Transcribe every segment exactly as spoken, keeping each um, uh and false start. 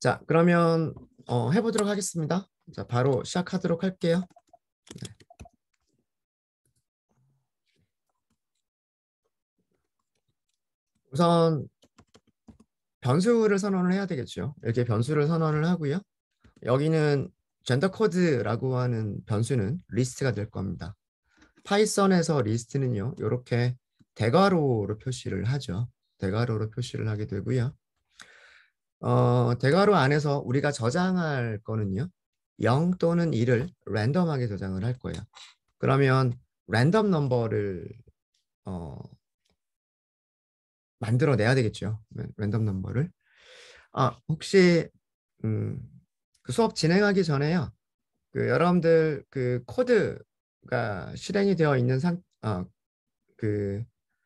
자, 그러면 어, 해보도록 하겠습니다. 자, 바로 시작하도록 할게요. 네. 우선 변수를 선언을 해야 되겠죠. 이렇게 변수를 선언을 하고요. 여기는 젠더 코드라고 하는 변수는 리스트가 될 겁니다. 파이썬에서 리스트는요, 이렇게 대괄호로 표시를 하죠. 대괄호로 표시를 하게 되고요. 어, 대괄호 안에서 우리가 저장할 거는요, 영 또는 일을 랜덤하게 저장을 할 거예요. 그러면 랜덤 넘버를 어, 만들어내야 되겠죠. 랜덤 넘버를. 아, 혹시 음, 그 수업 진행하기 전에요. 그 여러분들 그 코드가 실행이 되어 있는 상, 아, 그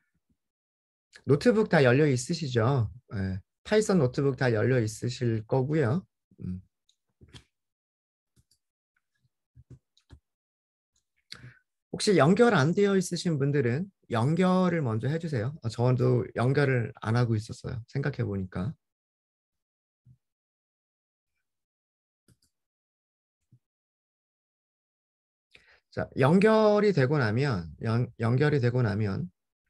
노트북 다 열려 있으시죠? 네. 파이썬 노트북 다 열려 있으실 거고요. 음. 혹시 연결 안 되어 있으신 분들은 연결을 먼저 해주세요. 어, 저도 연결을 안 하고 있었어요. 생각해 보니까. 자, 연결이 되고 나면 연, 연결이 되고 나면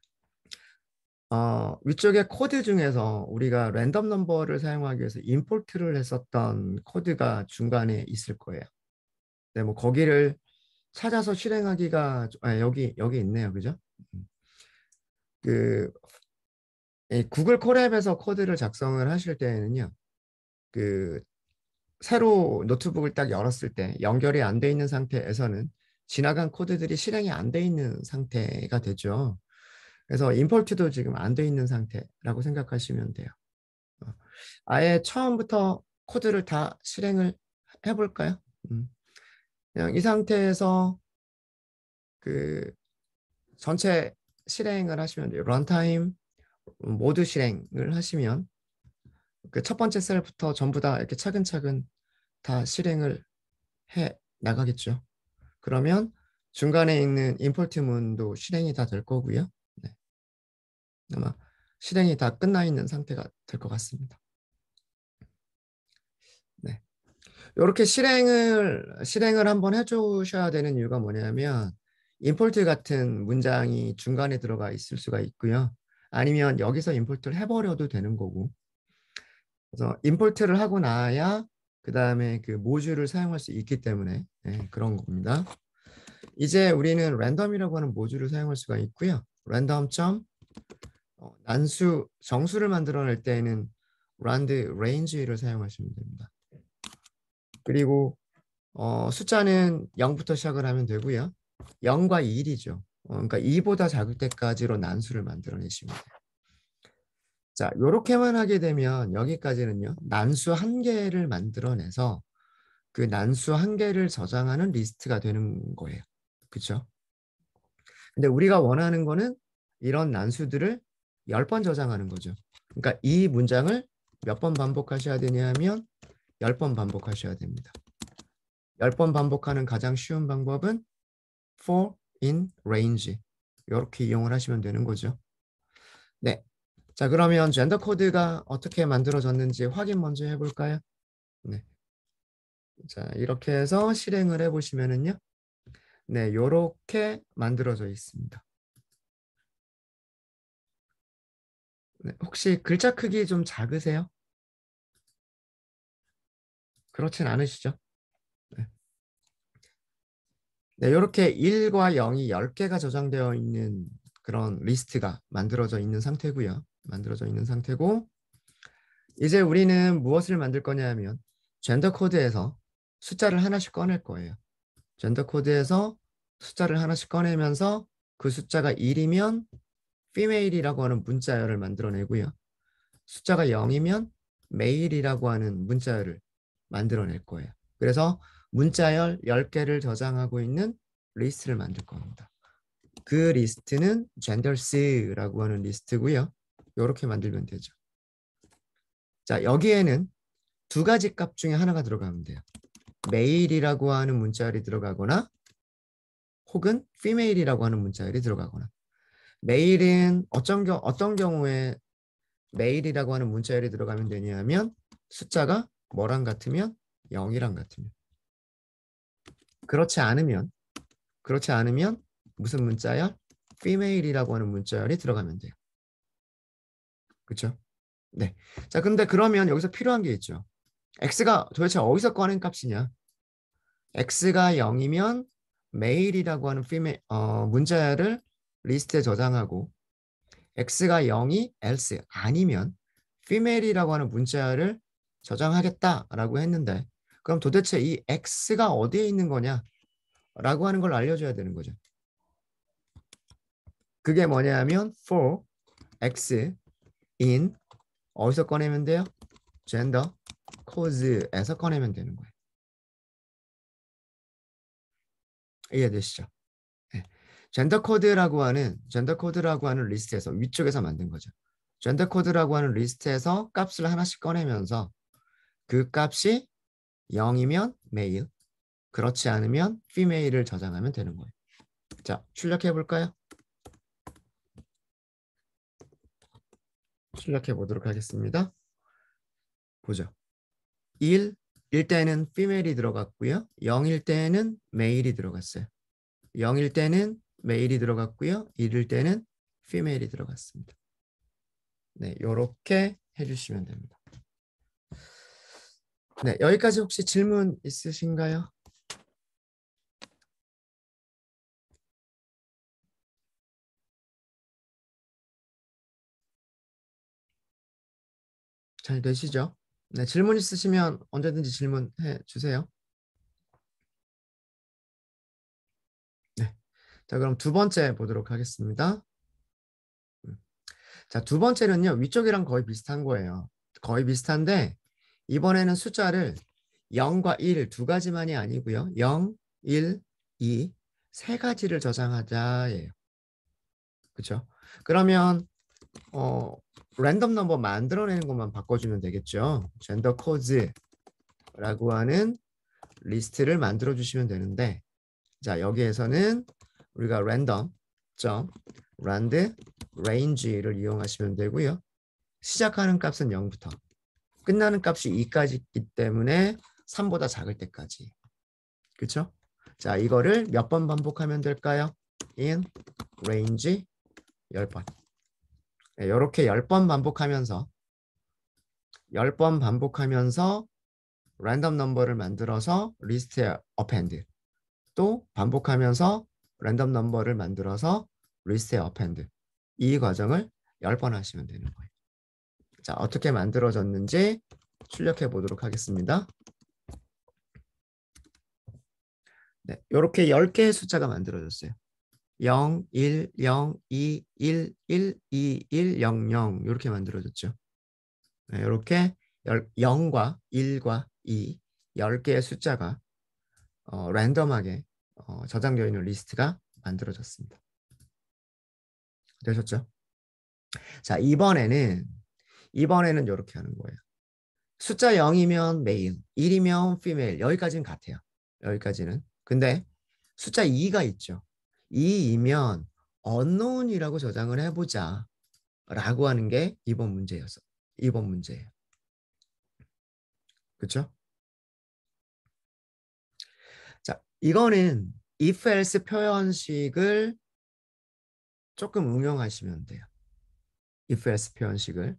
어, 위쪽에 코드 중에서 우리가 랜덤 넘버를 사용하기 위해서 임포트를 했었던 코드가 중간에 있을 거예요. 네, 뭐 거기를 찾아서 실행하기가 아, 여기 여기 있네요, 그죠? 음. 그 이 구글 콜앱에서 코드를 작성을 하실 때에는요, 그 새로 노트북을 딱 열었을 때 연결이 안 돼 있는 상태에서는 지나간 코드들이 실행이 안 돼 있는 상태가 되죠. 그래서 임포트도 지금 안 돼 있는 상태라고 생각하시면 돼요. 어, 아예 처음부터 코드를 다 실행을 해볼까요? 음, 그냥 이 상태에서 그 전체 실행을 하시면 돼요. 런타임 모두 실행을 하시면 그 첫 번째 셀부터 전부 다 이렇게 차근차근 다 실행을 해 나가겠죠. 그러면 중간에 있는 임포트 문도 실행이 다 될 거고요. 네. 아마 실행이 다 끝나 있는 상태가 될 것 같습니다. 네. 이렇게 실행을 실행을 한번 해주셔야 되는 이유가 뭐냐면 임포트 같은 문장이 중간에 들어가 있을 수가 있고요. 아니면 여기서 임포트를 해버려도 되는 거고. 그래서 임포트를 하고 나야 그 다음에 그 모듈을 사용할 수 있기 때문에 네, 그런 겁니다. 이제 우리는 랜덤이라고 하는 모듈을 사용할 수가 있고요. 랜덤 점 어, 난수 정수를 만들어낼 때에는 rand range를 사용하시면 됩니다. 그리고 어, 숫자는 영부터 시작을 하면 되고요. 영과 일이죠. 어, 그러니까 이보다 작을 때까지로 난수를 만들어내시면 돼요. 자, 요렇게만 하게 되면 여기까지는요. 난수 한 개를 만들어내서 그 난수 한 개를 저장하는 리스트가 되는 거예요. 그렇죠? 근데 우리가 원하는 거는 이런 난수들을 열 번 저장하는 거죠. 그러니까 이 문장을 몇 번 반복하셔야 되냐면 열 번 반복하셔야 됩니다. 열 번 반복하는 가장 쉬운 방법은 for in range 이렇게 이용을 하시면 되는 거죠. 네. 자, 그러면 젠더 코드가 어떻게 만들어졌는지 확인 먼저 해볼까요? 네. 자, 이렇게 해서 실행을 해보시면은요. 네, 이렇게 만들어져 있습니다. 네, 혹시 글자 크기 좀 작으세요? 그렇진 않으시죠? 네. 네, 이렇게 일과 영이 열 개가 저장되어 있는 그런 리스트가 만들어져 있는 상태고요. 만들어져 있는 상태고 이제 우리는 무엇을 만들 거냐 하면 젠더 코드에서 숫자를 하나씩 꺼낼 거예요. 젠더 코드에서 숫자를 하나씩 꺼내면서 그 숫자가 일이면 female이라고 하는 문자열을 만들어내고요. 숫자가 영이면 male이라고 하는 문자열을 만들어낼 거예요. 그래서 문자열 열 개를 저장하고 있는 리스트를 만들 겁니다. 그 리스트는 genders라고 하는 리스트고요. 이렇게 만들면 되죠. 자, 여기에는 두 가지 값 중에 하나가 들어가면 돼요. male이라고 하는 문자열이 들어가거나 혹은 female이라고 하는 문자열이 들어가거나. male은 어떤, 경, 어떤 경우에 male이라고 하는 문자열이 들어가면 되냐면 숫자가 뭐랑 같으면 영이랑 같으면. 그렇지 않으면 그렇지 않으면 무슨 문자열? female이라고 하는 문자열이 들어가면 돼요. 그렇죠? 네. 자, 근데 그러면 여기서 필요한 게 있죠. x가 도대체 어디서 꺼낸 값이냐? x가 영이면 male이라고 하는 female, 어, 문자열을 리스트에 저장하고 x가 영이 else 아니면 female이라고 하는 문자열을 저장하겠다라고 했는데 그럼 도대체 이 x가 어디에 있는 거냐? 라고 하는 걸 알려줘야 되는 거죠. 그게 뭐냐면 for x in 어디서 꺼내면 돼요? gender code에서 꺼내면 되는 거예요. 이해되시죠? 네. 젠더 코드라고 하는 젠더 코드라고 하는 리스트에서 위쪽에서 만든 거죠. 젠더 코드라고 하는 리스트에서 값을 하나씩 꺼내면서 그 값이 영이면 male, 그렇지 않으면 female을 저장하면 되는 거예요. 자, 출력해 볼까요? 출력해 보도록 하겠습니다. 보죠. 일, 일 때는 female이 들어갔고요. 영일 때는 male이 들어갔어요. 영일 때는 male이 들어갔고요. 일일 때는 female이 들어갔습니다. 네, 이렇게 해주시면 됩니다. 네, 여기까지 혹시 질문 있으신가요? 잘 되시죠? 네, 질문 있으시면 언제든지 질문해 주세요. 네, 자 그럼 두 번째 보도록 하겠습니다. 자, 두 번째는요, 위쪽이랑 거의 비슷한 거예요. 거의 비슷한데 이번에는 숫자를 영과 일 두 가지만이 아니고요. 영, 일, 이 세 가지를 저장하자예요. 그렇죠? 그러면 어, 랜덤 넘버 만들어내는 것만 바꿔주면 되겠죠. 젠더 코드라고 하는 리스트를 만들어 주시면 되는데 자 여기에서는 우리가 랜덤 점 rand range를 이용하시면 되고요. 시작하는 값은 영부터 끝나는 값이 이까지 있기 때문에 삼보다 작을 때까지. 그렇죠? 자, 이거를 몇 번 반복하면 될까요? in range 열 번. 네, 이렇게 열 번 반복하면서 열 번 반복하면서 랜덤 넘버를 만들어서 리스트에 append. 또 반복하면서 랜덤 넘버를 만들어서 리스트에 append. 이 과정을 열 번 하시면 되는 거예요. 자, 어떻게 만들어졌는지 출력해 보도록 하겠습니다. 네, 이렇게 열 개의 숫자가 만들어졌어요. 영, 일, 영, 이, 일, 일, 이, 일, 영, 영 이렇게 만들어졌죠. 네, 이렇게 영과 일과 이, 열 개의 숫자가 어, 랜덤하게 어, 저장되어 있는 리스트가 만들어졌습니다. 되셨죠? 자, 이번에는 이번에는 이렇게 하는 거예요. 숫자 영이면 male, 일이면 female 여기까지는 같아요. 여기까지는. 근데 숫자 이가 있죠. 이이면 unknown이라고 저장을 해보자 라고 하는 게 이번 문제였어. 이번 문제예요. 그렇죠? 자, 이거는 if else 표현식을 조금 응용하시면 돼요. if else 표현식을.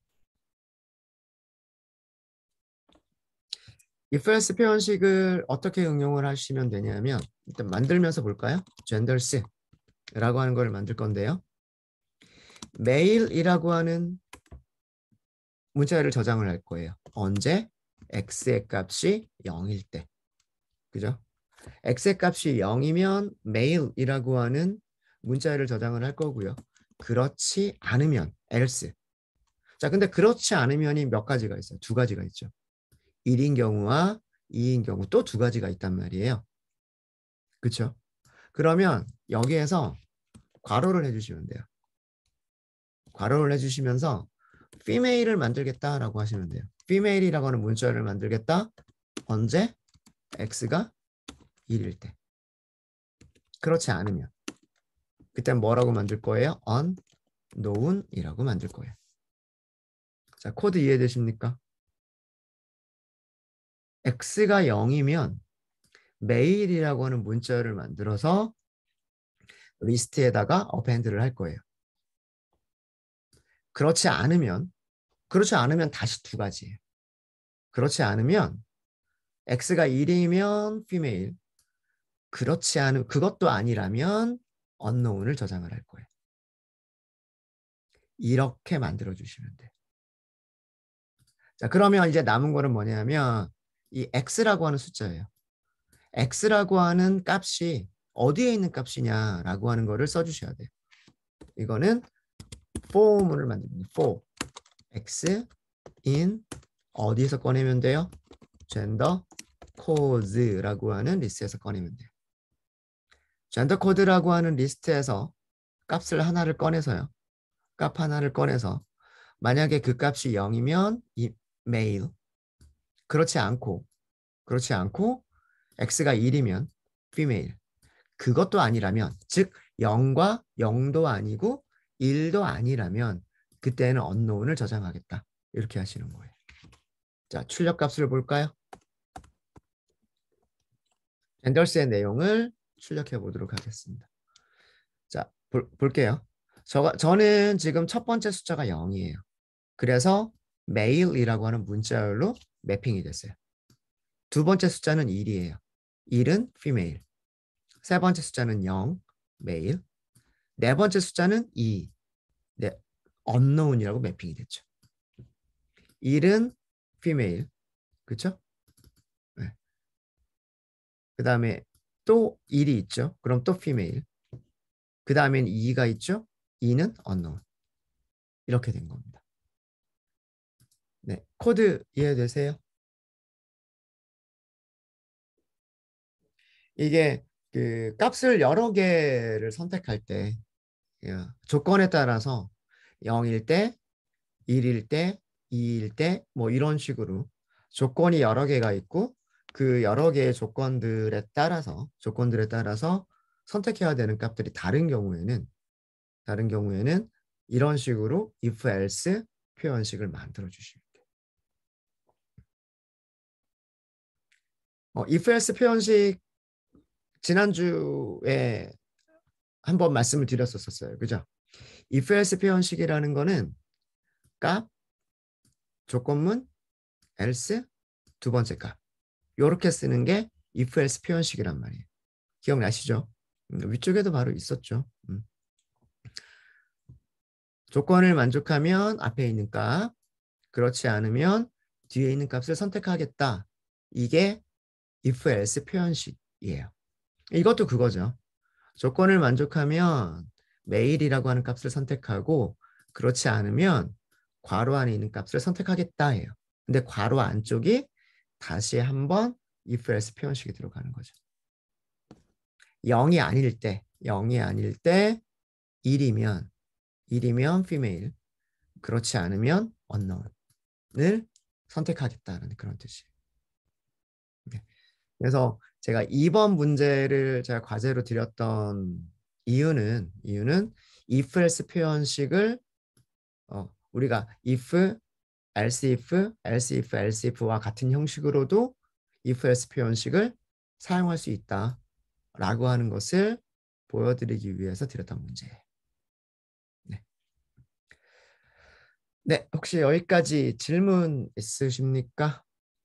if else 표현식을 어떻게 응용을 하시면 되냐면 일단 만들면서 볼까요? genders라고 하는 걸 만들 건데요. male이라고 하는 문자열을 저장을 할 거예요. 언제? x의 값이 영일 때. 그죠? x의 값이 영이면 male이라고 하는 문자열을 저장을 할 거고요. 그렇지 않으면 else. 자, 근데 그렇지 않으면이 몇 가지가 있어요. 두 가지가 있죠. 일인 경우와 이인 경우 또 두 가지가 있단 말이에요. 그렇죠? 그러면 여기에서 괄호를 해주시면 돼요. 괄호를 해주시면서 female을 만들겠다라고 하시면 돼요. female이라고 하는 문자열을 만들겠다. 언제? x가 일일 때. 그렇지 않으면 그때 뭐라고 만들 거예요? unknown이라고 만들 거예요. 자, 코드 이해되십니까? x가 영이면 메일이라고 하는 문자열을 만들어서 리스트에다가 어펜드를 할 거예요. 그렇지 않으면 그렇지 않으면 다시 두 가지예요. 그렇지 않으면 x가 일이면 female, 그렇지 않은 그것도 아니라면 unknown을 저장을 할 거예요. 이렇게 만들어 주시면 돼요. 자, 그러면 이제 남은 거는 뭐냐면 이 x라고 하는 숫자예요. x라고 하는 값이 어디에 있는 값이냐라고 하는 거를 써주셔야 돼요. 이거는 form을 만듭니다. for x in 어디에서 꺼내면 돼요? gender code라고 하는 리스트에서 꺼내면 돼요. gender code라고 하는 리스트에서 값을 하나를 꺼내서요. 값 하나를 꺼내서 만약에 그 값이 영이면 이 male, 그렇지 않고 그렇지 않고 x가 일이면 female, 그것도 아니라면 즉 영과 영도 아니고 일도 아니라면 그때는 unknown을 저장하겠다. 이렇게 하시는 거예요. 자, 출력값을 볼까요? 젠더스의 내용을 출력해 보도록 하겠습니다. 자, 볼, 볼게요. 저, 저는 지금 첫 번째 숫자가 영이에요. 그래서 male이라고 하는 문자열로 매핑이 됐어요. 두 번째 숫자는 일이에요. 일은 female. 세 번째 숫자는 영, male. 네 번째 숫자는 이, 네, unknown이라고 매핑이 됐죠. 일은 female, 그렇죠? 네. 그 다음에 또 일이 있죠. 그럼 또 female. 그 다음엔 이가 있죠. 이는 unknown. 이렇게 된 겁니다. 네, 코드 이해되세요? 이게 그 값을 여러 개를 선택할 때 조건에 따라서 영일 때, 일일 때, 이일 때 뭐 이런 식으로 조건이 여러 개가 있고 그 여러 개의 조건들에 따라서 조건들에 따라서 선택해야 되는 값들이 다른 경우에는 다른 경우에는 이런 식으로 if else 표현식을 만들어 주시면 돼요. 어, if else 표현식 지난주에 한번 말씀을 드렸었어요. 그죠? if else 표현식이라는 거는 값, 조건문, else, 두 번째 값. 이렇게 쓰는 게 if else 표현식이란 말이에요. 기억나시죠? 음, 위쪽에도 바로 있었죠. 음. 조건을 만족하면 앞에 있는 값, 그렇지 않으면 뒤에 있는 값을 선택하겠다. 이게 if else 표현식이에요. 이것도 그거죠. 조건을 만족하면 메일이라고 하는 값을 선택하고 그렇지 않으면 괄호 안에 있는 값을 선택하겠다 해요. 근데 괄호 안쪽이 다시 한번 if else 표현식이 들어가는 거죠. 영이 아닐 때, 영이 아닐 때 일이면 일이면 female, 그렇지 않으면 unknown을 선택하겠다는 그런 뜻이에요. 네. 그래서 제가 이 번 문제를 제가 과제로 드렸던 이유는 이유는 if else 표현식을 어, 우리가 if, else if, else if, else if와 같은 형식으로도 if else 표현식을 사용할 수 있다라고 하는 것을 보여드리기 위해서 드렸던 문제예요. 네. 네, 혹시 여기까지 질문 있으십니까?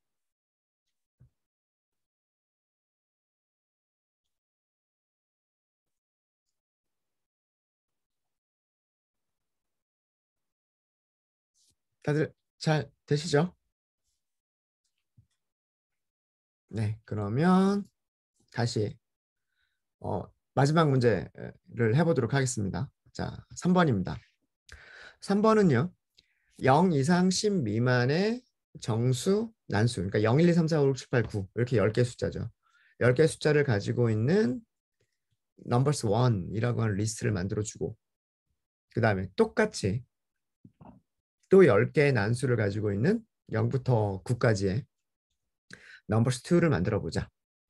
다들 잘 되시죠? 네, 그러면 다시 어, 마지막 문제를 해보도록 하겠습니다. 자, 삼 번입니다. 삼 번은요. 영 이상 십 미만의 정수, 난수, 그러니까 영, 일, 이, 삼, 사, 오, 육, 칠, 팔, 구 이렇게 열 개 숫자죠. 열 개 숫자를 가지고 있는 numbers one이라고 하는 리스트를 만들어주고 그 다음에 똑같이 또 열 개의 난수를 가지고 있는 영부터 구까지의 numbers two를 만들어 보자.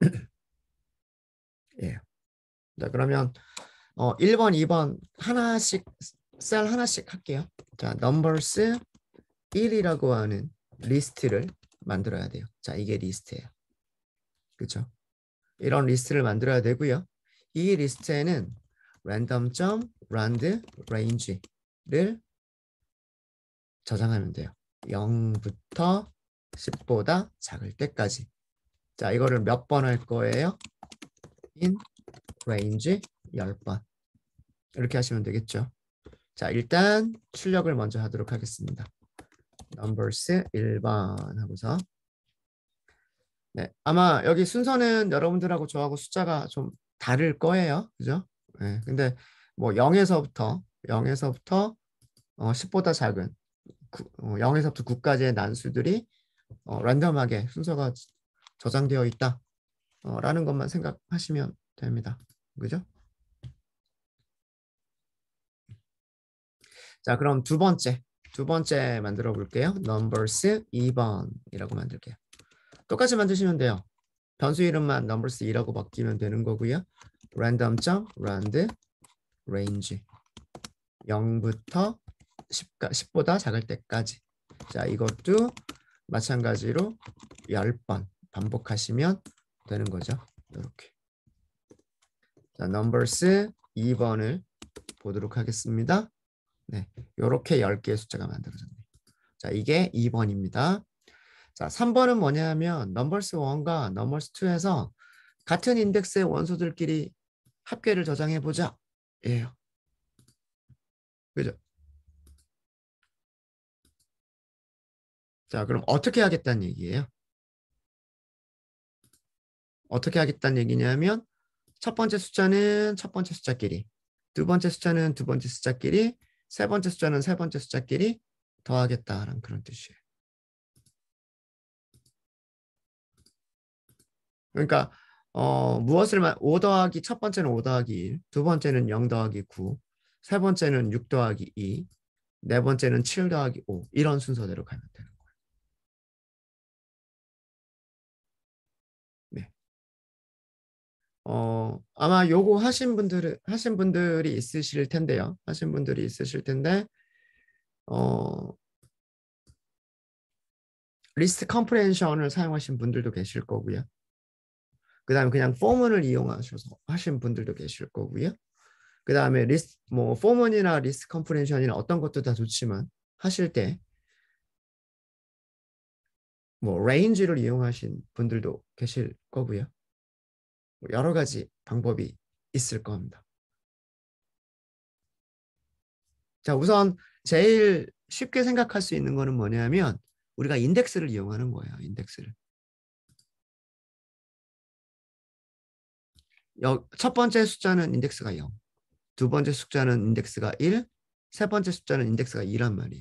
예. 자, 그러면 어, 일 번, 이 번 하나씩 셀 하나씩 할게요. 자, numbers 일이라고 하는 리스트를 만들어야 돼요. 자, 이게 리스트예요. 그렇죠? 이런 리스트를 만들어야 되고요. 이 리스트에는 random.rand.range를 저장하면 돼요. 영부터 십보다 작을 때까지. 자, 이거를 몇 번 할 거예요? in range 십 번. 이렇게 하시면 되겠죠. 자, 일단 출력을 먼저 하도록 하겠습니다. numbers 일 번 하고서 네, 아마 여기 순서는 여러분들하고 저하고 숫자가 좀 다를 거예요. 그죠? 네, 근데 뭐 영에서부터 영에서부터 어, 십보다 작은 구, 어, 영에서부터 구까지의 난수들이 어, 랜덤하게 순서가 저장되어 있다 어, 라는 것만 생각하시면 됩니다. 그죠? 자, 그럼 두 번째 두 번째 만들어 볼게요. numbers 이 번이라고 만들게요. 똑같이 만드시면 돼요. 변수 이름만 numbers 이라고 바뀌면 되는 거고요. random.rand range 영부터 십보다 작을 때까지. 자, 이것도 마찬가지로 십 번 반복하시면 되는 거죠. 이렇게. 자, numbers 이 번을 보도록 하겠습니다. 네, 이렇게 열 개의 숫자가 만들어졌네요. 자, 이게 이 번입니다. 자, 삼 번은 뭐냐면 numbers 일과 numbers 이에서 같은 인덱스의 원소들끼리 합계를 저장해 보자. 예요. 그죠? 자, 그럼 어떻게 하겠다는 얘기예요? 어떻게 하겠다는 얘기냐면 첫 번째 숫자는 첫 번째 숫자끼리, 두 번째 숫자는 두 번째 숫자끼리, 세 번째 숫자는 세 번째 숫자끼리 더하겠다라는 그런 뜻이에요. 그러니까 어, 무엇을 오 더하기 첫 번째는 오 더하기 일, 두 번째는 영 더하기 구, 세 번째는 육 더하기 이, 네 번째는 칠 더하기 오 이런 순서대로 가면 되는 거예요. 네. 어, 아마 요거 하신 분들 하신 분들이 있으실 텐데요. 하신 분들이 있으실 텐데 어, 리스트 컴프레hension을 사용하신 분들도 계실 거고요. 그 다음에 그냥 포문을 이용하셔서 하신 분들도 계실 거고요. 그 다음에 리스트, 뭐, 포문이나 리스트 컴프레hension이나 어떤 것도 다 좋지만 하실 때 뭐, 레인지를 이용하신 분들도 계실 거고요. 여러 가지 방법이 있을 겁니다. 자, 우선 제일 쉽게 생각할 수 있는 거는 뭐냐면 우리가 인덱스를 이용하는 거예요. 인덱스를. 첫 번째 숫자는 인덱스가 영, 두 번째 숫자는 인덱스가 일, 세 번째 숫자는 인덱스가 이란 말이에요.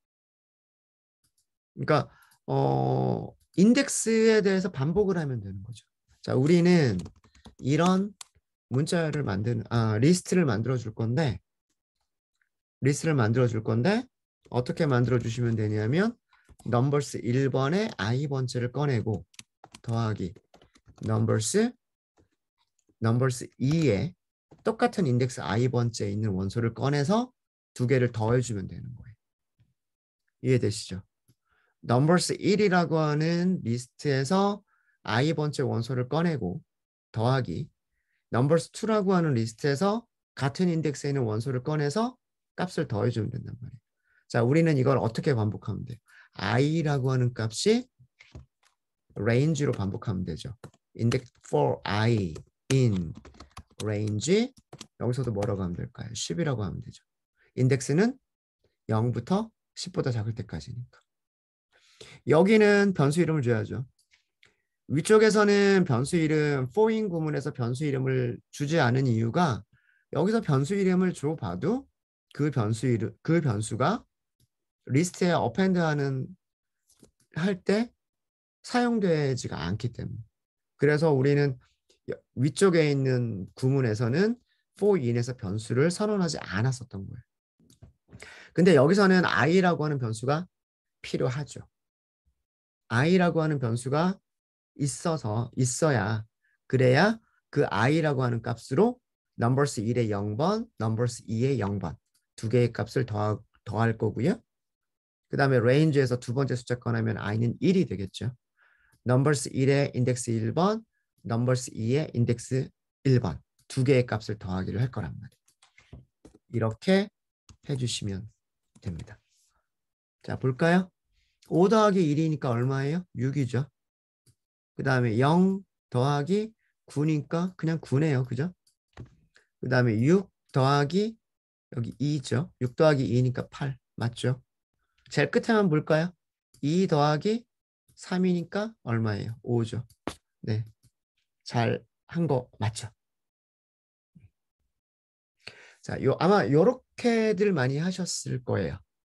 그러니까 어, 인덱스에 대해서 반복을 하면 되는 거죠. 자, 우리는 이런 문자를 만드는 아, 리스트를 만들어 줄 건데 리스트를 만들어 줄 건데 어떻게 만들어 주시면 되냐면 numbers 일 번에 i 번째를 꺼내고 더하기 numbers numbers 이에 똑같은 인덱스 i 번째에 있는 원소를 꺼내서 두 개를 더해주면 되는 거예요. 이해되시죠? numbers 일이라고 하는 리스트에서 i 번째 원소를 꺼내고 더하기 numbers 이라고 하는 리스트에서 같은 인덱스에 있는 원소를 꺼내서 값을 더해주면 된단 말이에요. 자, 우리는 이걸 어떻게 반복하면 돼요? i라고 하는 값이 range로 반복하면 되죠. index for i in range 여기서도 뭐라고 하면 될까요? 십이라고 하면 되죠. 인덱스는 영부터 십보다 작을 때까지니까. 여기는 변수 이름을 줘야죠. 위쪽에서는 변수 이름 for인 구문에서 변수 이름을 주지 않은 이유가 여기서 변수 이름을 줘봐도 그 변수 이름 그 변수가 리스트에 append하는 할 때 사용되지가 않기 때문에. 그래서 우리는 위쪽에 있는 구문에서는 for인에서 변수를 선언하지 않았었던 거예요. 근데 여기서는 i라고 하는 변수가 필요하죠. i라고 하는 변수가 있어서 있어야 그래야 그 i라고 하는 값으로 numbers 일의 영 번, numbers 이의 영 번 두 개의 값을 더하, 더할 거고요. 그 다음에 range에서 두 번째 숫자 꺼내면 i는 일이 되겠죠. numbers 일에 인덱스 일 번, numbers 이에 인덱스 일 번 두 개의 값을 더하기를 할 거란 말이에요. 이렇게 해주시면 됩니다. 자, 볼까요? 오 더하기 일이니까 얼마예요? 육이죠. 그 다음에 영 더하기 구니까 그냥 구네요. 그죠? 그 다음에 육 더하기 여기 이죠. 육 더하기 이니까 팔. 맞죠? 제일 끝에만 볼까요? 이 더하기 삼이니까 얼마예요? 오죠. 네. 잘 한 거 맞죠? 자, 요 아마 요렇게들 많이 하셨을 거예요.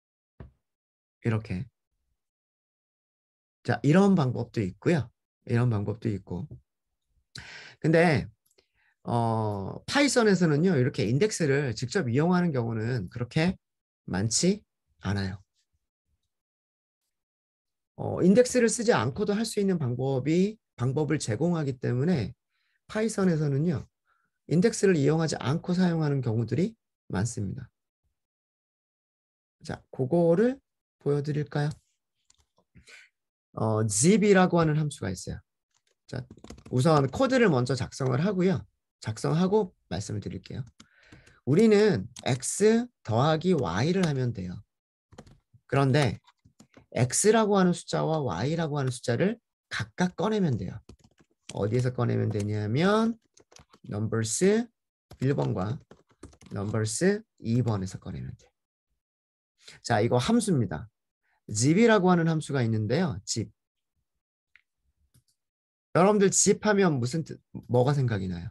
이렇게. 자, 이런 방법도 있고요. 이런 방법도 있고. 근데 어, 파이썬에서는요. 이렇게 인덱스를 직접 이용하는 경우는 그렇게 많지 않아요. 어, 인덱스를 쓰지 않고도 할 수 있는 방법이 방법을 제공하기 때문에 파이썬에서는요. 인덱스를 이용하지 않고 사용하는 경우들이 많습니다. 자, 그거를 보여드릴까요? 어, zip이라고 하는 함수가 있어요. 자, 우선 코드를 먼저 작성을 하고요. 작성하고 말씀을 드릴게요. 우리는 x 더하기 y를 하면 돼요. 그런데 x라고 하는 숫자와 y라고 하는 숫자를 각각 꺼내면 돼요. 어디에서 꺼내면 되냐면 numbers 일 번과 numbers 이 번에서 꺼내면 돼요. 자, 이거 함수입니다. zip이라고 하는 함수가 있는데요. zip. 여러분들 zip 하면 무슨 뜻, 뭐가 생각이 나요?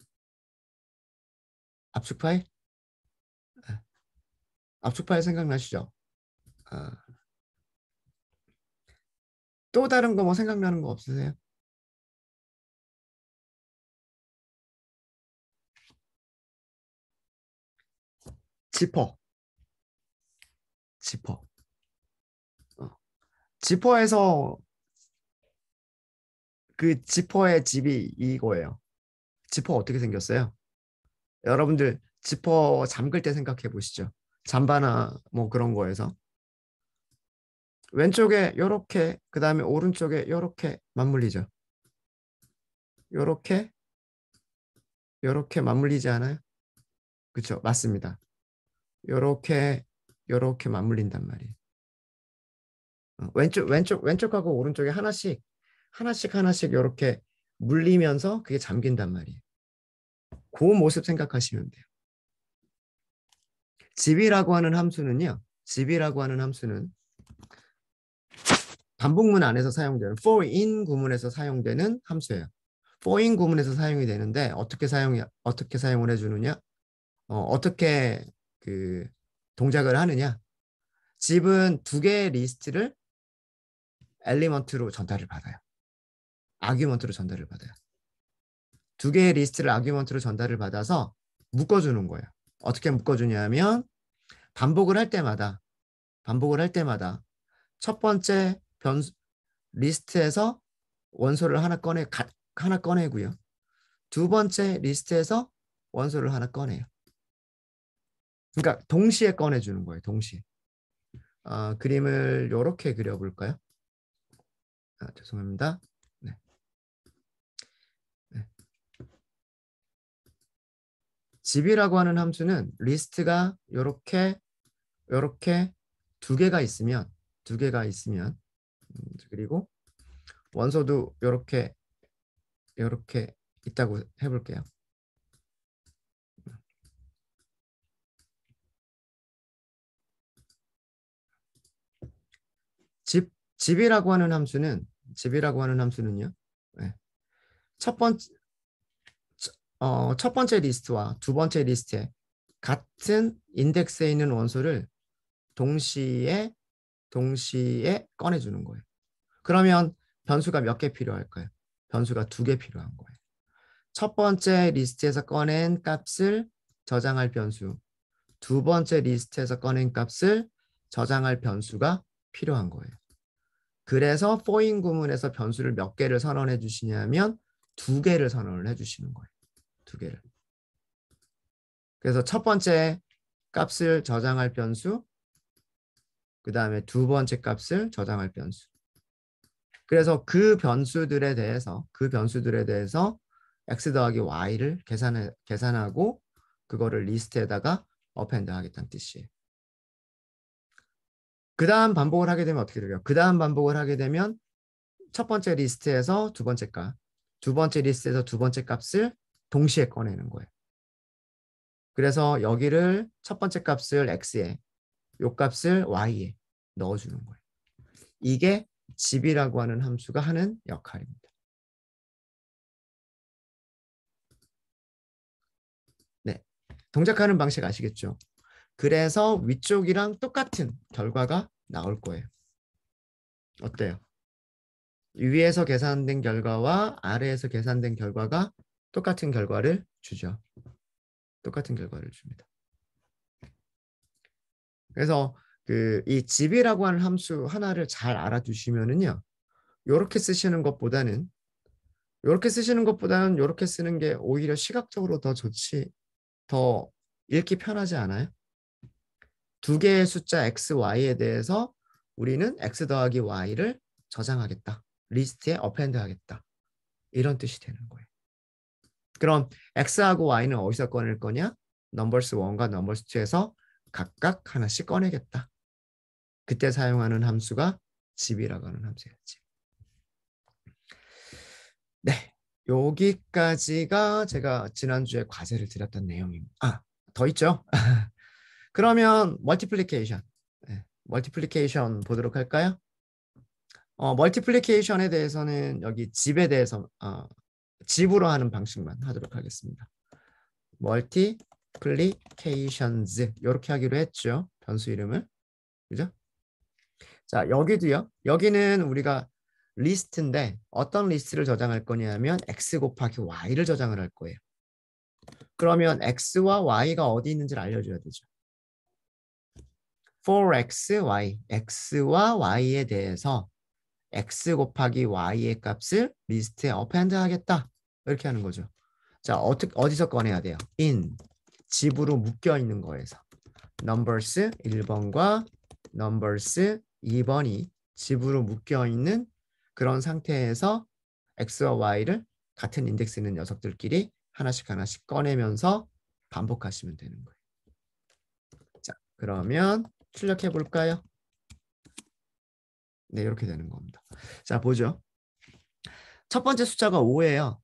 압축 파일? 압축 파일 생각나시죠? 아, 또 다른 거 뭐 생각나는 거 없으세요? 지퍼. 지퍼. 어. 지퍼에서 그 지퍼의 집이 이거예요. 지퍼 어떻게 생겼어요? 여러분들 지퍼 잠글 때 생각해 보시죠. 잠바나 뭐 그런 거에서 왼쪽에 요렇게 그 다음에 오른쪽에 요렇게 맞물리죠. 요렇게 요렇게 맞물리지 않아요? 그렇죠. 맞습니다. 요렇게 요렇게 맞물린단 말이에요. 어, 왼쪽 왼쪽 왼쪽하고 오른쪽에 하나씩 하나씩 하나씩 요렇게 물리면서 그게 잠긴단 말이에요. 그 모습 생각하시면 돼요. 집이라고 하는 함수는요. 집이라고 하는 함수는 반복문 안에서 사용되는 for in 구문에서 사용되는 함수예요. for in 구문에서 사용이 되는데 어떻게 사용이 어떻게 사용을 해주느냐? 어, 어떻게 그 동작을 하느냐? 집은 두 개의 리스트를 엘리먼트로 전달을 받아요. 아규먼트로 전달을 받아요. 두 개의 리스트를 아규먼트로 전달을 받아서 묶어주는 거예요. 어떻게 묶어주냐면 반복을 할 때마다 반복을 할 때마다 첫 번째 변수 리스트에서 원소를 하나 꺼내 가, 하나 꺼내고요. 두 번째 리스트에서 원소를 하나 꺼내요. 그러니까 동시에 꺼내주는 거예요. 동시에. 아, 그림을 이렇게 그려볼까요? 아, 죄송합니다. 네. 네. 집이라고 하는 함수는 리스트가 이렇게 이렇게 두 개가 있으면 두 개가 있으면 음, 그리고 원소도 이렇게 이렇게 있다고 해볼게요. 집 집이라고 하는 함수는 집이라고 하는 함수는요. 네. 첫 번째 어, 첫 번째 리스트와 두 번째 리스트에 같은 인덱스에 있는 원소를 동시에 동시에 꺼내주는 거예요. 그러면 변수가 몇 개 필요할까요? 변수가 두 개 필요한 거예요. 첫 번째 리스트에서 꺼낸 값을 저장할 변수, 두 번째 리스트에서 꺼낸 값을 저장할 변수가 필요한 거예요. 그래서 for 구문에서 변수를 몇 개를 선언해 주시냐면 두 개를 선언을 해 주시는 거예요. 두 개를. 그래서 첫 번째 값을 저장할 변수, 그 다음에 두 번째 값을 저장할 변수. 그래서 그 변수들에 대해서 그 변수들에 대해서 x 더하기 y를 계산해, 계산하고 그거를 리스트에다가 어펜드 하겠다는 뜻이에요. 그 다음 반복을 하게 되면 어떻게 돼요? 그 다음 반복을 하게 되면 첫 번째 리스트에서 두 번째 값, 두 번째 리스트에서 두 번째 값을 동시에 꺼내는 거예요. 그래서 여기를 첫 번째 값을 x에, 요 값을 y에 넣어주는 거예요. 이게 집이라고 하는 함수가 하는 역할입니다. 네, 동작하는 방식 아시겠죠? 그래서 위쪽이랑 똑같은 결과가 나올 거예요. 어때요? 위에서 계산된 결과와 아래에서 계산된 결과가 똑같은 결과를 주죠. 똑같은 결과를 줍니다. 그래서 그 이 집이라고 하는 함수 하나를 잘 알아두시면은요. 이렇게 쓰시는 것보다는 이렇게 쓰시는 것보다는 이렇게 쓰는 게 오히려 시각적으로 더 좋지, 더 읽기 편하지 않아요? 두 개의 숫자 x, y에 대해서 우리는 x 더하기 y를 저장하겠다. 리스트에 어펜드 하겠다. 이런 뜻이 되는 거예요. 그럼 x하고 y는 어디서 꺼낼 거냐? 넘버스 일과 넘버스 이에서 각각 하나씩 꺼내겠다. 그때 사용하는 함수가 집이라고 하는 함수였지. 네, 여기까지가 제가 지난주에 과제를 드렸던 내용입니다. 아, 더 있죠? 그러면 멀티플리케이션. 네, 멀티플리케이션 보도록 할까요? 어, 멀티플리케이션에 대해서는 여기 집에 대해서 어, 집으로 하는 방식만 하도록 하겠습니다. multiplications 이렇게 하기로 했죠. 변수 이름을. 그죠? 자, 여기도요. 여기는 우리가 리스트인데 어떤 리스트를 저장할 거냐면 x 곱하기 y를 저장을 할 거예요. 그러면 x와 y가 어디 있는지를 알려줘야 되죠. for x, y, x와 y에 대해서 x 곱하기 y의 값을 리스트에 어펜드 하겠다. 이렇게 하는 거죠. 자, 어떻게 어디서 꺼내야 돼요? in 집으로 묶여 있는 거에서 numbers 일 번과 numbers 이 번이 집으로 묶여 있는 그런 상태에서 x와 y를 같은 인덱스 있는 녀석들끼리 하나씩 하나씩 꺼내면서 반복하시면 되는 거예요. 자, 그러면 출력해 볼까요? 네, 이렇게 되는 겁니다. 자, 보죠. 첫 번째 숫자가 오예요.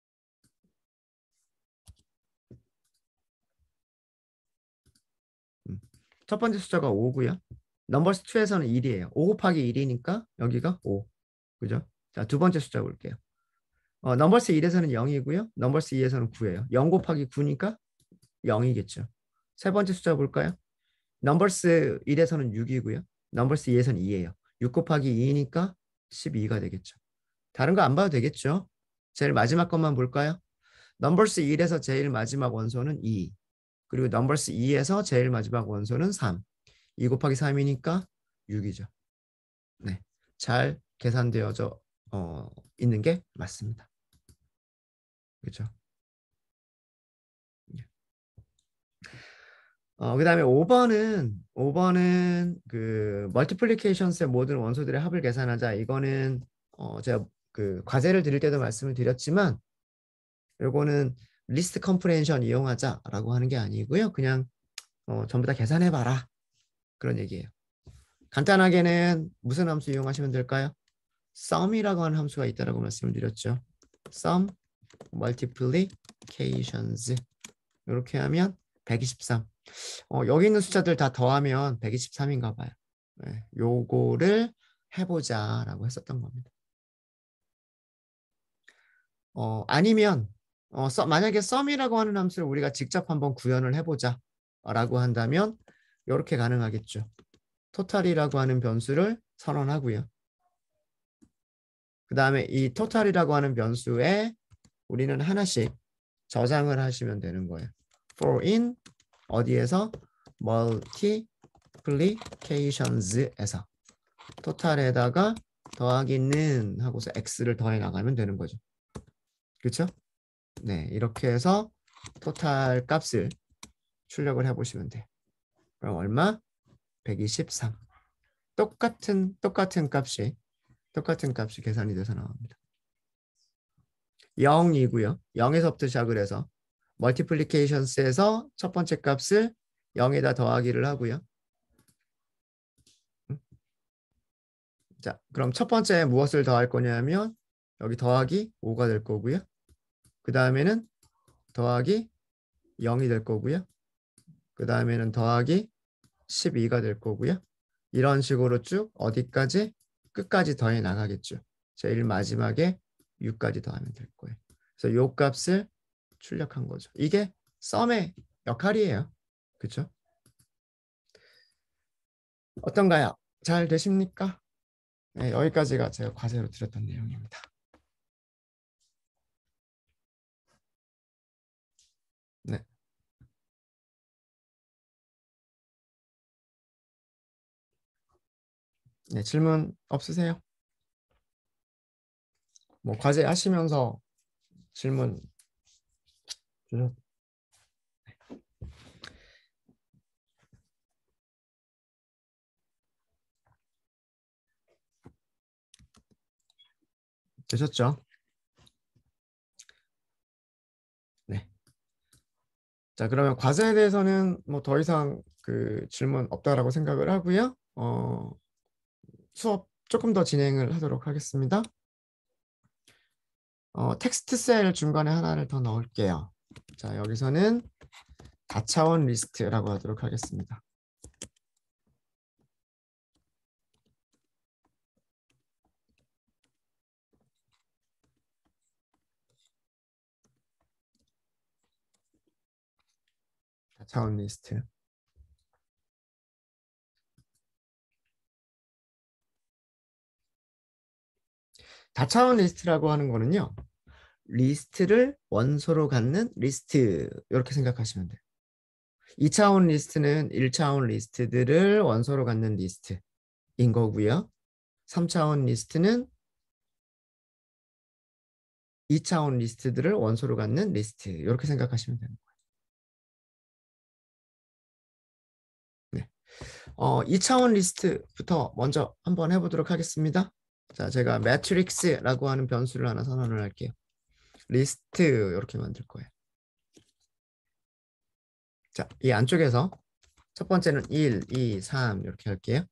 첫 번째 숫자가 오고요. 넘버스 이에서는 일이에요. 오 곱하기 일이니까 여기가 오. 그죠? 자, 두 번째 숫자 볼게요. 어, 넘버스 일에서는 영이고요. 넘버스 이에서는 구예요. 영 곱하기 구니까 영이겠죠. 세 번째 숫자 볼까요? 넘버스 일에서는 육이고요. 넘버스 이에서는 이예요. 육 곱하기 이니까 십이가 되겠죠. 다른 거 안 봐도 되겠죠. 제일 마지막 것만 볼까요? 넘버스 일에서 제일 마지막 원소는 이. 그리고 넘버스 이에서 제일 마지막 원소는 삼. 이 곱하기 삼이니까 육이죠. 네, 잘 계산되어져 어, 있는 게 맞습니다. 그렇죠? 어, 그 다음에 오 번은 오 번은 그 멀티플리케이션스의 모든 원소들의 합을 계산하자. 이거는 어, 제가 그 과제를 드릴 때도 말씀을 드렸지만 요거는 리스트 컴프레hen션 이용하자라고 하는 게 아니고요. 그냥 어, 전부 다 계산해봐라. 그런 얘기예요. 간단하게는 무슨 함수 이용하시면 될까요? sum이라고 하는 함수가 있다라고 말씀을 드렸죠. sum multiplications 이렇게 하면 백이십삼. 어, 여기 있는 숫자들 다 더하면 백이십삼인가 봐요. 네, 요거를 해보자라고 했었던 겁니다. 어, 아니면 어, 써, 만약에 sum이라고 하는 함수를 우리가 직접 한번 구현을 해보자라고 한다면 이렇게 가능하겠죠. 토탈이라고 하는 변수를 선언하고요. 그 다음에 이 토탈이라고 하는 변수에 우리는 하나씩 저장을 하시면 되는 거예요. for in 어디에서? multiplications에서 토탈에다가 더하기는 하고서 x를 더해 나가면 되는 거죠. 그렇죠? 네, 이렇게 해서 토탈 값을 출력을 해보시면 돼요. 그럼 얼마? 백이십삼. 똑같은 똑같은 값이 똑같은 값이 계산이 돼서 나옵니다. 영이고요. 영에서부터 시작을 해서 멀티플리케이션스에서 첫 번째 값을 영에다 더하기를 하고요. 자, 그럼 첫 번째 무엇을 더할 거냐면 여기 더하기 오가 될 거고요. 그 다음에는 더하기 영이 될 거고요. 그 다음에는 더하기 십이가 될 거고요. 이런 식으로 쭉 어디까지? 끝까지 더해 나가겠죠. 제일 마지막에 육까지 더하면 될 거예요. 그래서 요 값을 출력한 거죠. 이게 썸의 역할이에요. 그렇죠? 어떤가요? 잘 되십니까? 네, 여기까지가 제가 과제로 드렸던 내용입니다. 네. 네, 질문 없으세요? 뭐 과제 하시면서 질문 주셔. 되셨죠? 네. 자, 그러면 과제에 대해서는 뭐 더 이상 그 질문 없다라고 생각을 하고요. 어, 수업 조금 더 진행을 하도록 하겠습니다. 어, 텍스트 셀 중간에 하나를 더 넣을게요. 자, 여기서는 다차원 리스트라고 하도록 하겠습니다. 다차원 리스트. 다차원 리스트라고 하는 거는요. 리스트를 원소로 갖는 리스트 이렇게 생각하시면 돼요. 이 차원 리스트는 일 차원 리스트들을 원소로 갖는 리스트인 거고요. 삼 차원 리스트는 이 차원 리스트들을 원소로 갖는 리스트 이렇게 생각하시면 되는 거예요. 네. 어, 이 차원 리스트부터 먼저 한번 해보도록 하겠습니다. 자, 제가 매트릭스라고 하는 변수를 하나 선언을 할게요. 리스트 이렇게 만들 거예요. 자, 이 안쪽에서 첫 번째는 일, 이, 삼 이렇게 할게요.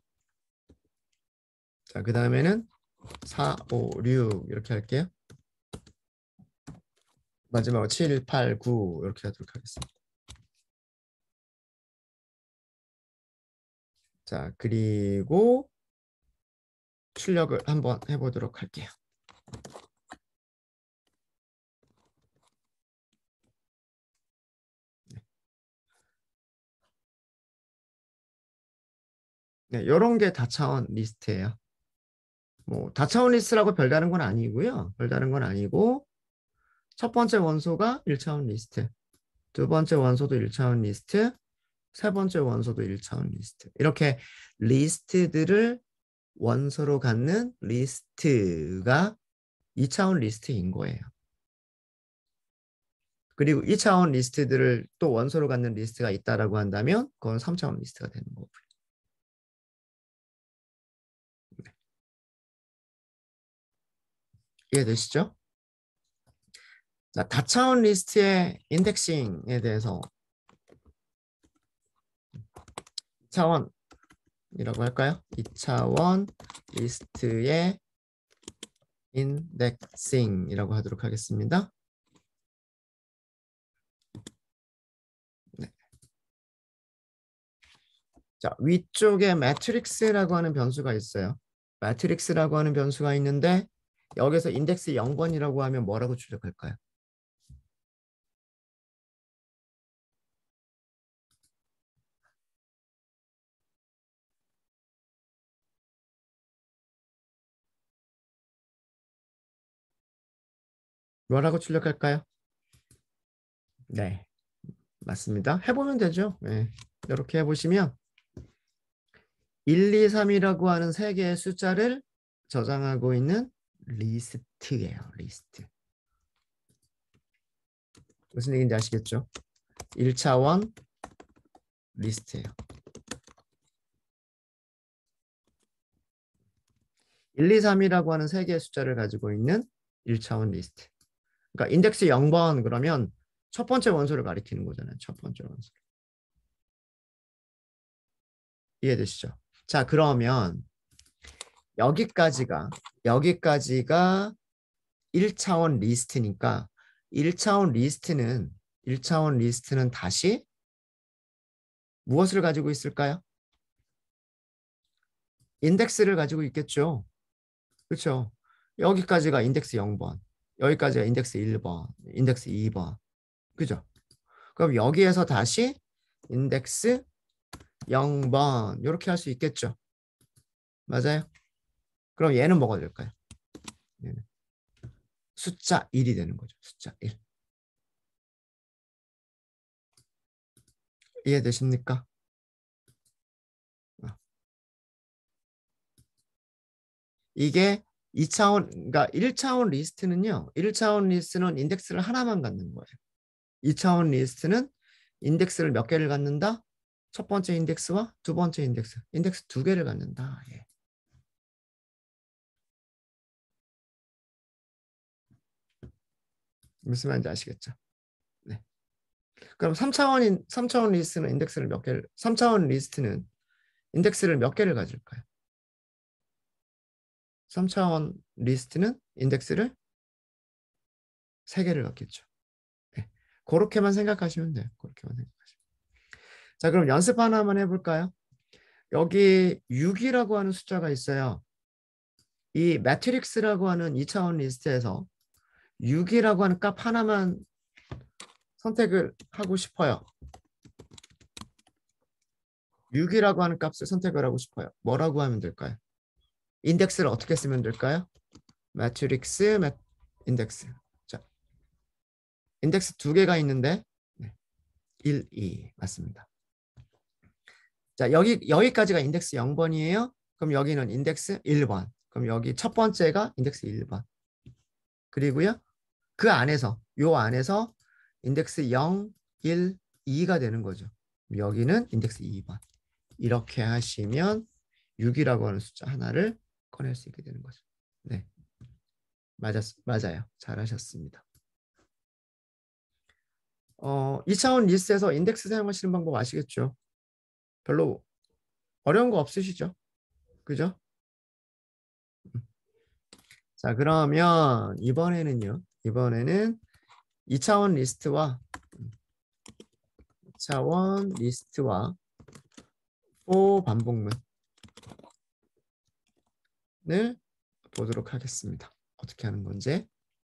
자, 그 다음에는 사, 오, 육 이렇게 할게요. 마지막으로 칠, 팔, 구 이렇게 하도록 하겠습니다. 자, 그리고 출력을 한번 해보도록 할게요. 네, 이런 게 다차원 리스트예요. 뭐 다차원 리스트라고 별다른 건 아니고요. 별다른 건 아니고 첫 번째 원소가 일 차원 리스트, 두 번째 원소도 일 차원 리스트, 세 번째 원소도 일 차원 리스트. 이렇게 리스트들을 원소로 갖는 리스트가 이 차원 리스트인 거예요. 그리고 이 차원 리스트들을 또 원소로 갖는 리스트가 있다라고 한다면 그건 삼 차원 리스트가 되는 거고요. 네. 이해되시죠? 자, 다차원 리스트의 인덱싱에 대해서 이 차원이라고 할까요? 이 차원 리스트의 인덱싱이라고 하도록 하겠습니다. 네. 자, 위쪽에 매트릭스라고 하는 변수가 있어요. 매트릭스라고 하는 변수가 있는데 여기서 인덱스 영 번이라고 하면 뭐라고 출력할까요? 뭐라고 출력할까요? 네, 맞습니다. 해보면 되죠. 네. 이렇게 해보시면 일, 이, 삼이라고 하는 세 개의 숫자를 저장하고 있는 리스트예요. 리스트. 무슨 얘기인지 아시겠죠? 일 차원 리스트예요. 일, 이, 삼이라고 하는 세 개의 숫자를 가지고 있는 일 차원 리스트. 그러니까 인덱스 영 번 그러면 첫 번째 원소를 가리키는 거잖아요. 첫 번째 원소. 이해되시죠? 자, 그러면 여기까지가 여기까지가 일 차원 리스트니까 일 차원 리스트는 일 차원 리스트는 다시 무엇을 가지고 있을까요? 인덱스를 가지고 있겠죠. 그렇죠? 여기까지가 인덱스 영 번, 여기까지가 인덱스 일 번, 인덱스 이 번. 그죠? 그럼 여기에서 다시 인덱스 영 번 이렇게 할 수 있겠죠. 맞아요? 그럼 얘는 뭐가 될까요? 얘는 숫자 일이 되는 거죠. 숫자 일. 이해되십니까? 어. 이게 이 차원, 그러니까 일 차원 리스트는요. 일 차원 리스트는 인덱스를 하나만 갖는 거예요. 이 차원 리스트는 인덱스를 몇 개를 갖는다? 첫 번째 인덱스와 두 번째 인덱스. 인덱스 두 개를 갖는다. 예. 무슨 말인지 아시겠죠? 네. 그럼 삼 차원인 삼 차원 리스트는 인덱스를 몇 개를 삼 차원 리스트는 인덱스를 몇 개를 가질까요? 삼 차원 리스트는 인덱스를 세 개를 갖겠죠. 네. 그렇게만 생각하시면 돼요. 그렇게만 생각하시면. 자, 그럼 연습 하나만 해볼까요? 여기 육이라고 하는 숫자가 있어요. 이 매트릭스라고 하는 이 차원 리스트에서 육이라고 하는 값 하나만 선택을 하고 싶어요. 육이라고 하는 값을 선택을 하고 싶어요. 뭐라고 하면 될까요? 인덱스를 어떻게 쓰면 될까요? 매트릭스 매, 인덱스. 자, 인덱스 두 개가 있는데 네, 일, 이 맞습니다. 자, 여기 여기까지가 인덱스 영 번이에요. 그럼 여기는 인덱스 일 번. 그럼 여기 첫 번째가 인덱스 일 번. 그리고요. 그 안에서 요 안에서 인덱스 영, 일, 이가 되는 거죠. 여기는 인덱스 이 번. 이렇게 하시면 육이라고 하는 숫자 하나를 꺼낼 수 있게 되는 거죠. 네. 맞았, 맞아요. 잘하셨습니다. 어, 이 차원 리스트에서 인덱스 사용하시는 방법 아시겠죠? 별로 어려운 거 없으시죠? 그죠? 자, 그러면 이번에는요. 이번에는 이 차원 리스트와 이 차원 리스트와 for 반복문을 보도록 하겠습니다. 어떻게 하는 건지.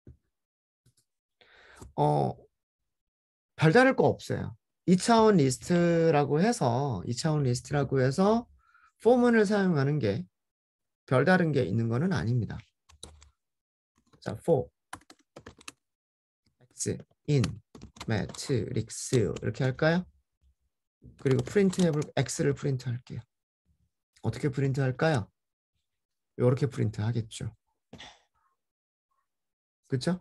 어, 별다를 거 없어요. 이 차원 리스트라고 해서 이 차원 리스트라고 해서 for문을 사용하는 게 별다른 게 있는 거는 아닙니다. 자, for x in matrix 이렇게 할까요? 그리고 프린트 해볼 x를 프린트 할게요. 어떻게 프린트 할까요? 이렇게 프린트 하겠죠. 그렇죠?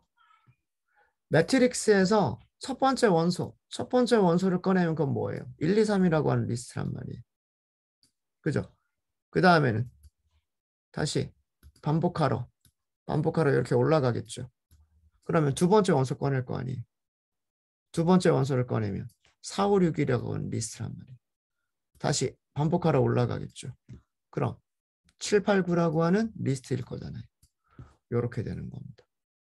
매트릭스에서 첫 번째 원소, 첫 번째 원소를 꺼내면 그건 뭐예요? 일, 이, 삼이라고 하는 리스트란 말이에요. 그죠? 그 다음에는 다시 반복하러, 반복하러 이렇게 올라가겠죠. 그러면 두 번째 원소 꺼낼 거 아니에요. 두 번째 원소를 꺼내면 사, 오, 육이라고 하는 리스트란 말이에요. 다시 반복하러 올라가겠죠. 그럼 칠, 팔, 구라고 하는 리스트일 거잖아요. 이렇게 되는 겁니다.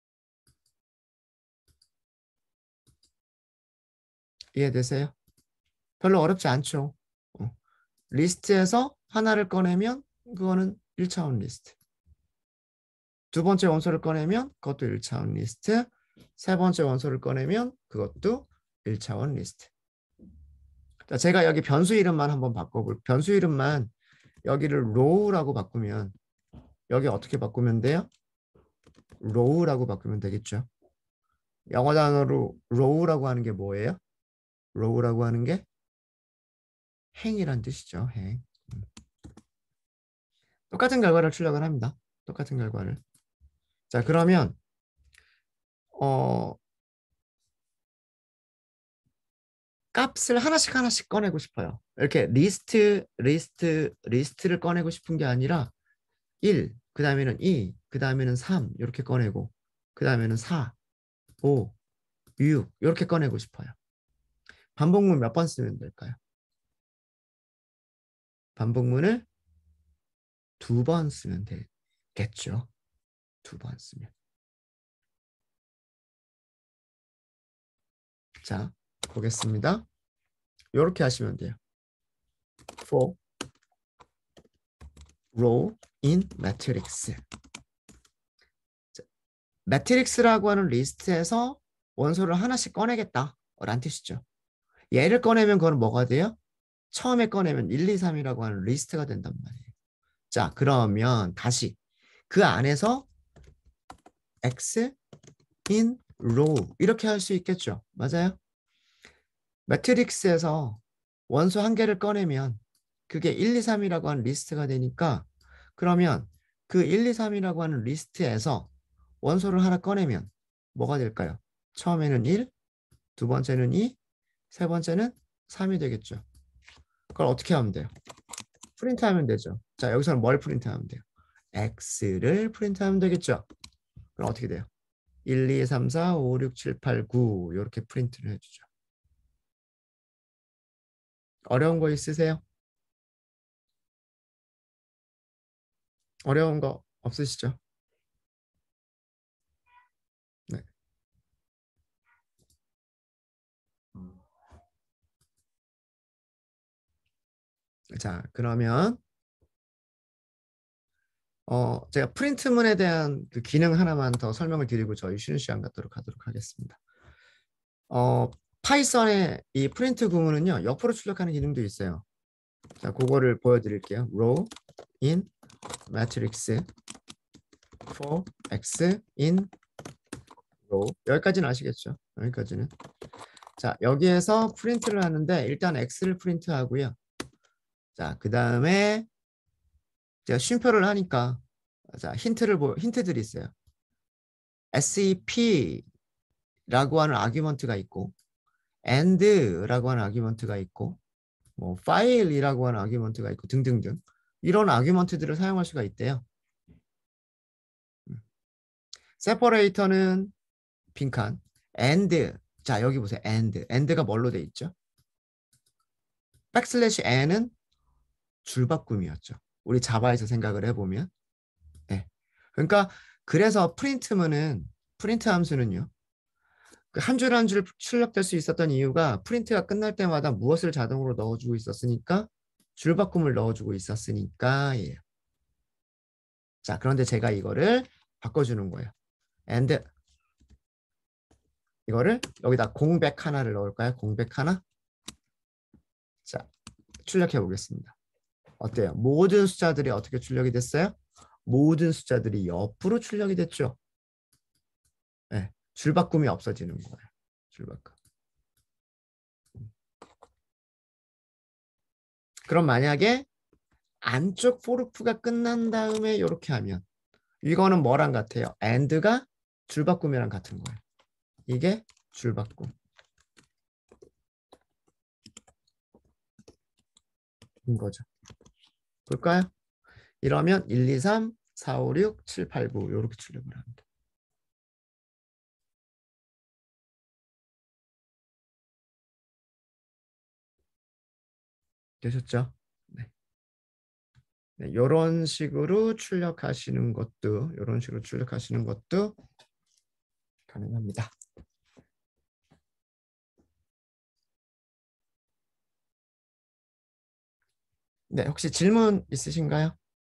이해되세요? 별로 어렵지 않죠. 어. 리스트에서 하나를 꺼내면 그거는 일 차원 리스트. 두 번째 원소를 꺼내면 그것도 일 차원 리스트. 세 번째 원소를 꺼내면 그것도 일 차원 리스트. 자, 제가 여기 변수 이름만 한번 바꿔볼. 변수 이름만 여기를 row라고 바꾸면 여기 어떻게 바꾸면 돼요? row라고 바꾸면 되겠죠. 영어 단어로 row라고 하는 게 뭐예요? row라고 하는 게 행이란 뜻이죠. 행. 똑같은 결과를 출력을 합니다. 똑같은 결과를. 자, 그러면 어, 값을 하나씩 하나씩 꺼내고 싶어요. 이렇게 리스트, 리스트, 리스트를 꺼내고 싶은 게 아니라 일, 그 다음에는 이, 그 다음에는 삼 이렇게 꺼내고 그 다음에는 사, 오, 육 이렇게 꺼내고 싶어요. 반복문 몇 번 쓰면 될까요? 반복문을 두 번 쓰면 되겠죠. 두 번 쓰면. 자, 보겠습니다. 이렇게 하시면 돼요. for row in matrix. 매트릭스라고 하는 리스트에서 원소를 하나씩 꺼내겠다 라는 뜻이죠. 얘를 꺼내면 그건 뭐가 돼요? 처음에 꺼내면 일, 이, 삼이라고 하는 리스트가 된단 말이에요. 자, 그러면 다시 그 안에서 x in row 이렇게 할 수 있겠죠. 맞아요? 매트릭스에서 원소 한 개를 꺼내면 그게 일, 이, 삼이라고 하는 리스트가 되니까 그러면 그 일, 이, 삼이라고 하는 리스트에서 원소를 하나 꺼내면 뭐가 될까요? 처음에는 일, 두 번째는 이, 세 번째는 삼이 되겠죠. 그걸 어떻게 하면 돼요? 프린트하면 되죠. 자, 여기서는 뭘 프린트하면 돼요? X를 프린트하면 되겠죠. 그럼 어떻게 돼요? 일, 이, 삼, 사, 오, 육, 칠, 팔, 구 이렇게 프린트를 해주죠. 어려운 거 있으세요? 어려운 거 없으시죠? 네. 자, 그러면 어, 제가 프린트문에 대한 그 기능 하나만 더 설명을 드리고 저희 쉬는 시간 갖도록 하도록 하겠습니다. 어, 파이썬의 이 프린트 구문은요, 옆으로 출력하는 기능도 있어요. 자, 그거를 보여드릴게요. row in matrix for x in row. 여기까지는 아시겠죠? 여기까지는. 자, 여기에서 프린트를 하는데 일단 x를 프린트하고요. 자, 그 다음에 제가 쉼표를 하니까 자, 힌트를 보, 힌트들이 있어요. sep라고 하는 아규먼트가 있고 and라고 하는 아규먼트가 있고 뭐 file이라고 하는 아규먼트가 있고 등등등 이런 아규먼트들을 사용할 수가 있대요. separator는 빈칸 and 자 여기 보세요. and and가 뭘로 돼 있죠? 백슬래시 n은 줄바꿈이었죠. 우리 자바에서 생각을 해보면 네. 그러니까 그래서 프린트문은 프린트 함수는요. 한 줄 한 줄 출력될 수 있었던 이유가 프린트가 끝날 때마다 무엇을 자동으로 넣어주고 있었으니까 줄바꿈을 넣어주고 있었으니까예요. 자, 그런데 제가 이거를 바꿔주는 거예요. and 이거를 여기다 공백 하나를 넣을까요? 공백 하나. 자, 출력해 보겠습니다. 어때요? 모든 숫자들이 어떻게 출력이 됐어요? 모든 숫자들이 옆으로 출력이 됐죠. 네, 줄바꿈이 없어지는 거예요. 줄바꿈. 그럼 만약에 안쪽 포르프가 끝난 다음에 이렇게 하면 이거는 뭐랑 같아요? and가 줄바꿈이랑 같은 거예요. 이게 줄바꿈. 인 거죠. 볼까요? 이러면 일, 이, 삼, 사, 오, 육, 칠, 팔, 구 이렇게 출력을 합니다. 되셨죠? 네. 네, 이런 식으로 출력하시는 것도 이런 식으로 출력하시는 것도 가능합니다. 네, 혹시 질문 있으신가요?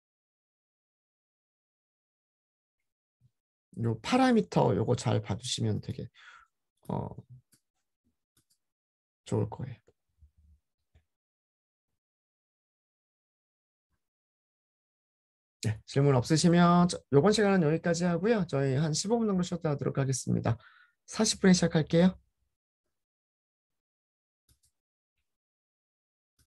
요 파라미터 요거 잘 봐주시면 되게 어, 좋을 거예요. 네, 질문 없으시면 저, 이번 시간은 여기까지 하고요. 저희 한 십오 분 정도 쉬었다 하도록 하겠습니다. 사십 분에 시작할게요.